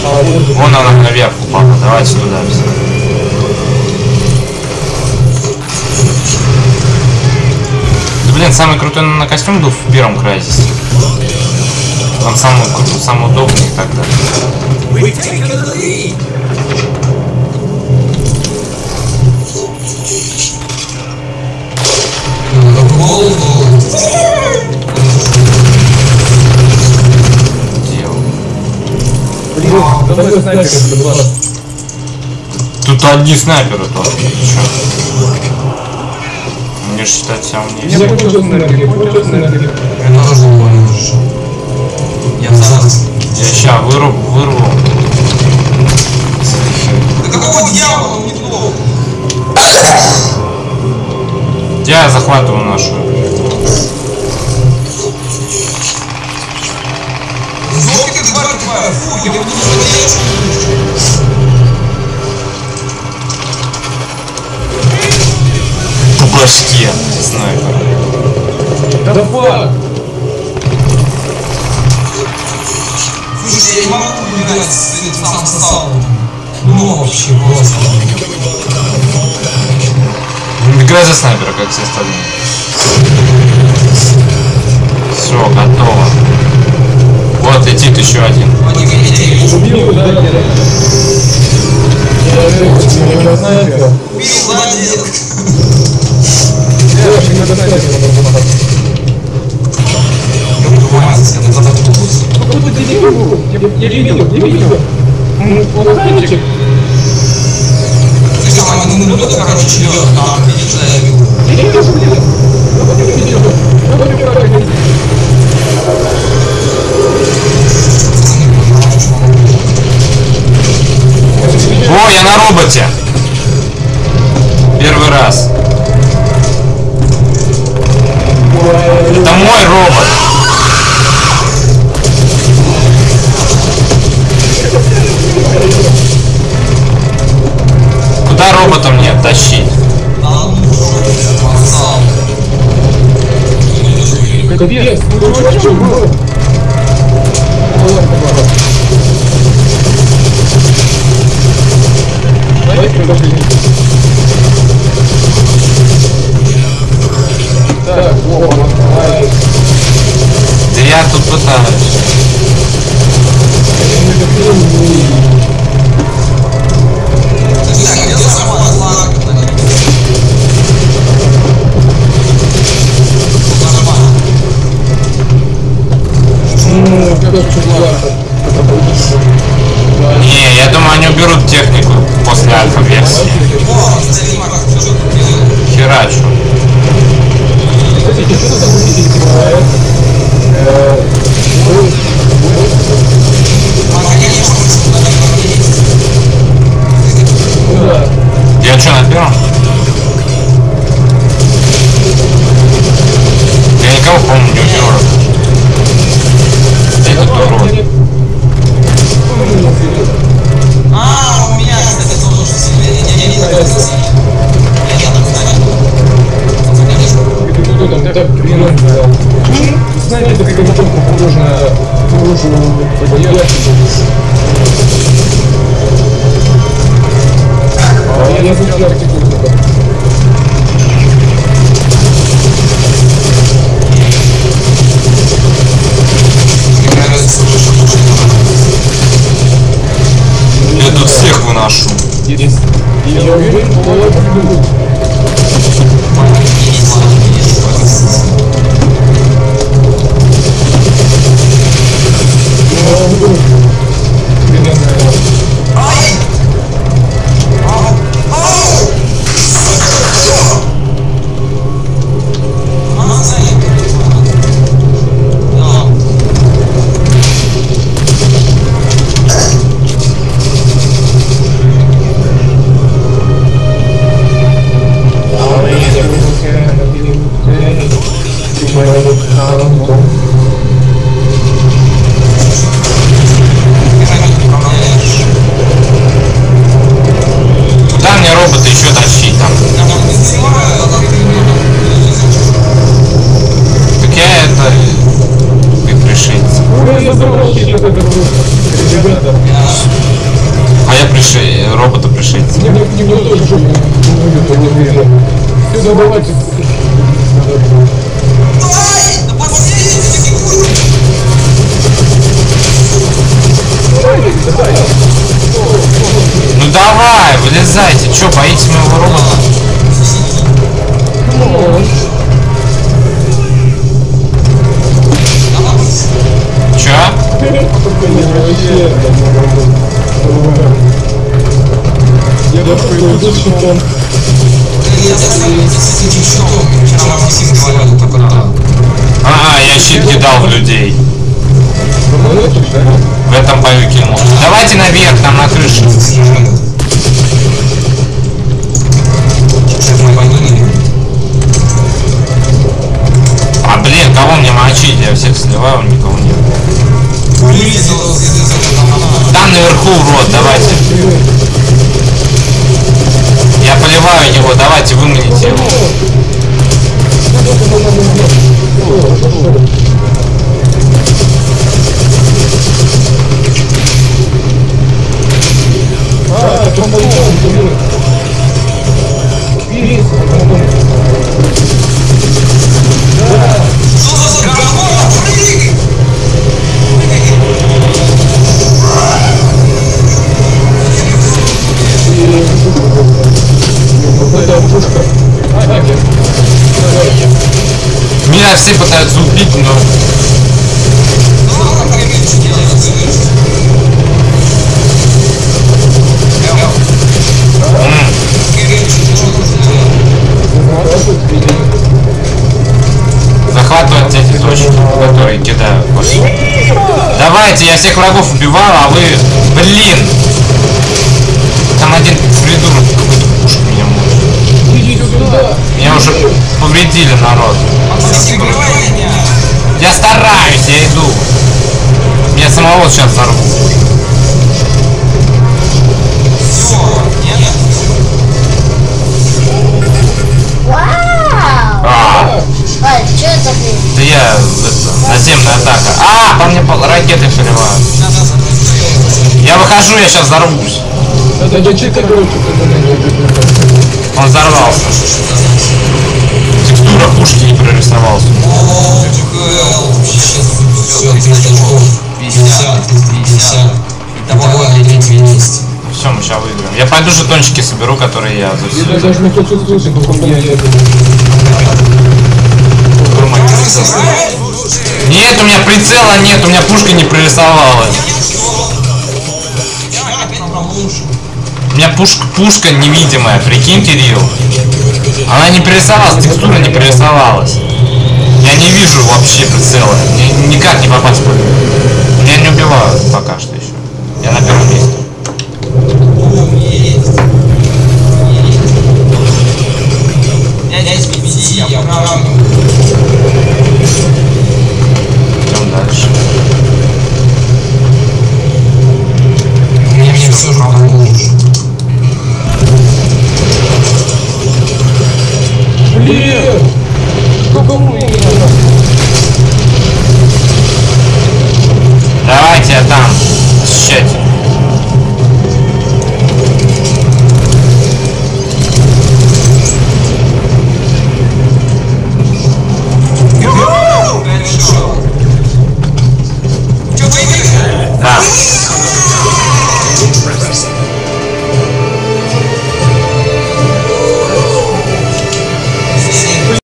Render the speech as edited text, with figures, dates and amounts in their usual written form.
Вон она наверх упала, давайте туда. Да, блин, самый крутой на костюм был в первом Crysis. Он самый удобный и так далее. Тут одни снайперы тоже. Мне считать себя умнее. Я сейчас вырву. Да какого дьявола, он не плохо. Я захватываю нашу. Звуки как тварь, фу, я буду смотреть. По башке, снайпер. Да фак! Слушай, я не могу убегать с этим самым сосалом. Ну вообще просто. Играй за снайпера, как все остальные. Все, готово. Вот летит еще один. Убил, да, нет? Я снайпера. Убил, молодец. Я не надо снайпера. Какой-то дебил. Я видел. Охранничек. Ты что, он не буду, короче, живет там, видишь, я видел. О, я на роботе! Первый раз. Это мой робот. Куда робота мне тащить? Капец, ну что было? Так, Да я тут пытаюсь. Я сама лак. Не, я думаю, они уберут технику после альфа-версии. Херачу. Я что, на первом? Я никого, по-моему, не уберу. Этот урод. У меня, кстати, тоже сильнее. Я не знаю, что сильнее. Я там, кстати. Знаете, это как будто похоже на хорошую поддержку. А я слышал архитектуру. Я тут всех выношу. Я уверен, что я буду. Куда мне робота еще тащить там? Так я это... Ты пришельцы. Я забрал ребята. робота пришельца. Не буду тоже не уверен. Все, давайте. Давай! Да последний секунду! Ну давай, вылезайте. Чё, боитесь моего робота? Чё? Я просто щитом. Я с этим щитом. Вчера Максим говорил, только да. Я щит кидал в людей. В этом бою кинул. Давайте наверх, там на крыше. А блин, кого мне мочить? Я всех сливаю, никого нет. Там наверху урод, давайте. Я поливаю его, давайте выманите его. Меня все пытаются убить, но... Захватывать эти точки, которые кидают. Давайте, я всех врагов убиваю, а вы... Блин! Там один придурок какой-то пушку меня может. Меня уже повредили, народ. Я стараюсь, я иду. Меня самого сейчас взорвут. Все, нет? А, Что это было? да я... Это, наземная атака. По мне ракеты поливают. Я выхожу, я сейчас взорвусь. Он взорвался. Текстура пушки не прорисовалась. Все, 50 очков. 50. Итого 200. Все, мы сейчас выиграем. Я пойду жетончики соберу, которые я за все. Я даже не хочу слышать, как я Нет, у меня прицела нет, у меня пушка не прорисовалась. У меня пушка невидимая, прикинь, Кирилл. Она не прорисовалась, текстура не прорисовалась. Я не вижу вообще прицела. Мне никак не попасть. Меня не убивают пока что.